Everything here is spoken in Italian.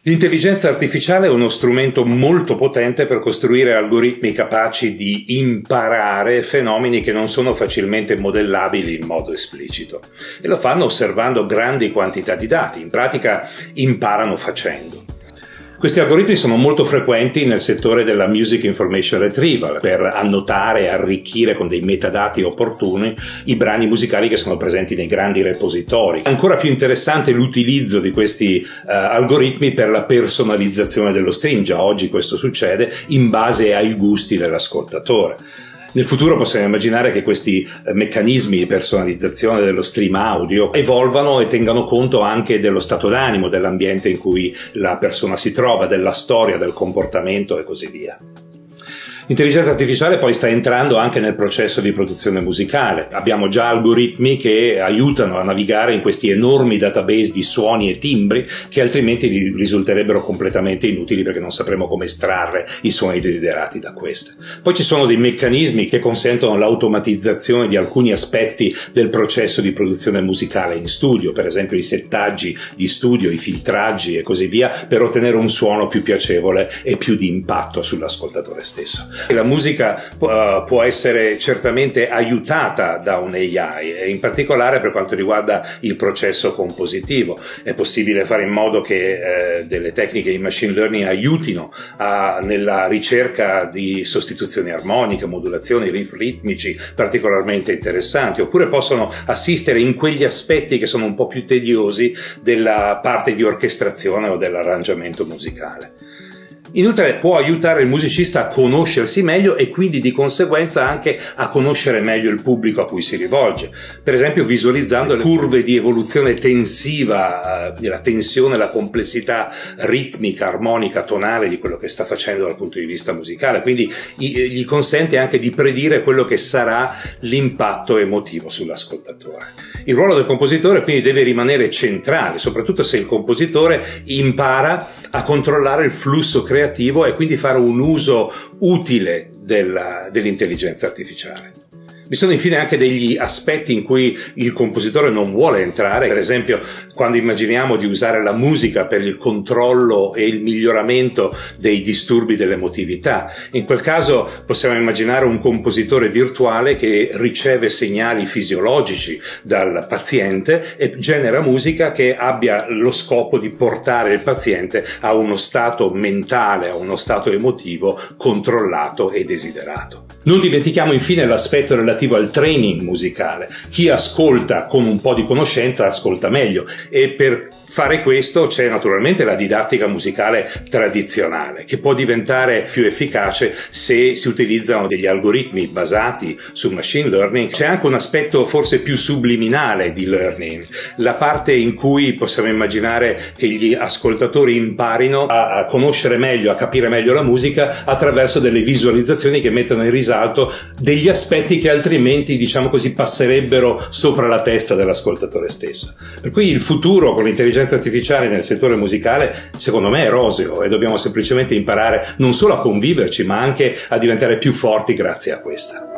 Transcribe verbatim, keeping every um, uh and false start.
L'intelligenza artificiale è uno strumento molto potente per costruire algoritmi capaci di imparare fenomeni che non sono facilmente modellabili in modo esplicito. E lo fanno osservando grandi quantità di dati, in pratica imparano facendo. Questi algoritmi sono molto frequenti nel settore della Music Information Retrieval per annotare e arricchire con dei metadati opportuni i brani musicali che sono presenti nei grandi repositori. Ancora più interessante l'utilizzo di questi uh, algoritmi per la personalizzazione dello stream. Già oggi questo succede in base ai gusti dell'ascoltatore. Nel futuro possiamo immaginare che questi meccanismi di personalizzazione dello stream audio evolvano e tengano conto anche dello stato d'animo, dell'ambiente in cui la persona si trova, della storia, del comportamento e così via. L'intelligenza artificiale poi sta entrando anche nel processo di produzione musicale. Abbiamo già algoritmi che aiutano a navigare in questi enormi database di suoni e timbri che altrimenti risulterebbero completamente inutili perché non sapremo come estrarre i suoni desiderati da queste. Poi ci sono dei meccanismi che consentono l'automatizzazione di alcuni aspetti del processo di produzione musicale in studio, per esempio i settaggi di studio, i filtraggi e così via, per ottenere un suono più piacevole e più di impatto sull'ascoltatore stesso. La musica uh, può essere certamente aiutata da un A I e in particolare per quanto riguarda il processo compositivo. È possibile fare in modo che eh, delle tecniche di machine learning aiutino a, nella ricerca di sostituzioni armoniche, modulazioni, riff ritmici particolarmente interessanti, oppure possono assistere in quegli aspetti che sono un po' più tediosi della parte di orchestrazione o dell'arrangiamento musicale. Inoltre può aiutare il musicista a conoscersi meglio e quindi di conseguenza anche a conoscere meglio il pubblico a cui si rivolge, per esempio visualizzando le curve di evoluzione tensiva, la tensione, la complessità ritmica, armonica, tonale di quello che sta facendo dal punto di vista musicale, quindi gli consente anche di predire quello che sarà l'impatto emotivo sull'ascoltatore. Il ruolo del compositore quindi deve rimanere centrale, soprattutto se il compositore impara a controllare il flusso creativo e quindi fare un uso utile dell'intelligenza artificiale. Vi sono infine anche degli aspetti in cui il compositore non vuole entrare, per esempio quando immaginiamo di usare la musica per il controllo e il miglioramento dei disturbi dell'emotività. In quel caso possiamo immaginare un compositore virtuale che riceve segnali fisiologici dal paziente e genera musica che abbia lo scopo di portare il paziente a uno stato mentale, a uno stato emotivo controllato e desiderato. Non dimentichiamo infine l'aspetto relativo al training musicale. Chi ascolta con un po' di conoscenza ascolta meglio e per fare questo c'è naturalmente la didattica musicale tradizionale che può diventare più efficace se si utilizzano degli algoritmi basati su machine learning. C'è anche un aspetto forse più subliminale di learning, la parte in cui possiamo immaginare che gli ascoltatori imparino a, a conoscere meglio, a capire meglio la musica attraverso delle visualizzazioni che mettono in risalto degli aspetti che altrimenti, diciamo così, passerebbero sopra la testa dell'ascoltatore stesso. Per cui il futuro con l'intelligenza artificiale nel settore musicale secondo me è roseo e dobbiamo semplicemente imparare non solo a conviverci ma anche a diventare più forti grazie a questa.